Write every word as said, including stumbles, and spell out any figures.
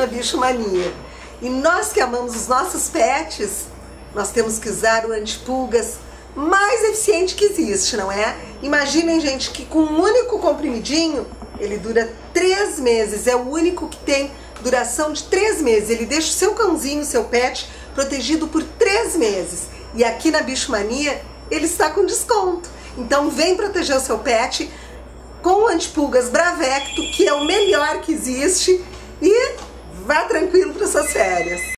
na Bicho Mania. E nós que amamos os nossos pets, nós temos que usar o antipulgas mais eficiente que existe, não é? Imaginem, gente, que com um único comprimidinho, ele dura três meses. É o único que tem duração de três meses. Ele deixa o seu cãozinho, o seu pet, protegido por três meses. E aqui na Bicho Mania, ele está com desconto. Então vem proteger o seu pet com o antipulgas Bravecto, que é o melhor que existe, e vá tranquilo para suas férias.